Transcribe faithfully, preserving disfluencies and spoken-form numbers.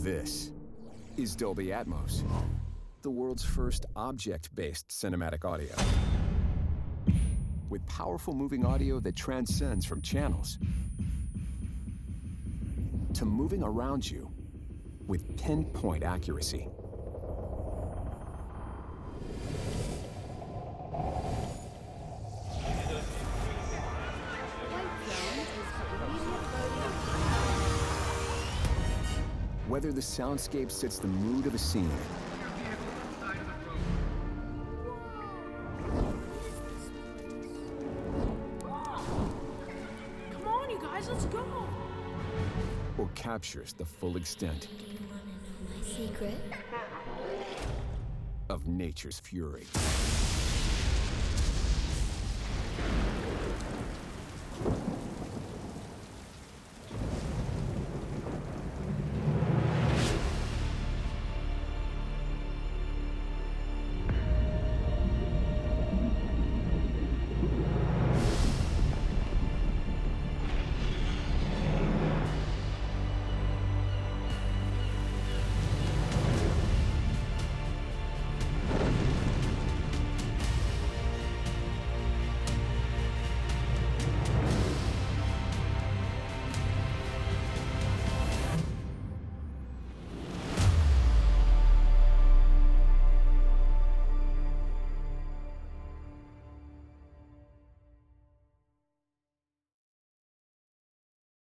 This is Dolby Atmos, the world's first object-based cinematic audio. With powerful moving audio that transcends from channels to moving around you with pinpoint accuracy. Whether the soundscape sets the mood of a scene, come on, you guys, let's go. Or captures the full extent Do you want to know my secret? of nature's fury.